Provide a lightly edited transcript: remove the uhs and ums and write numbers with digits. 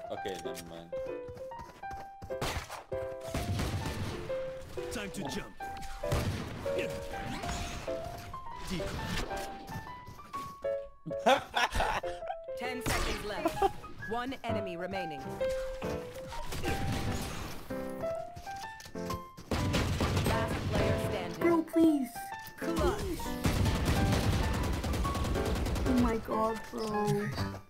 Okay, never mind. Time to jump. 10 seconds left. One enemy remaining. Last player standing. Bro, please. Clutch. Oh my god, bro.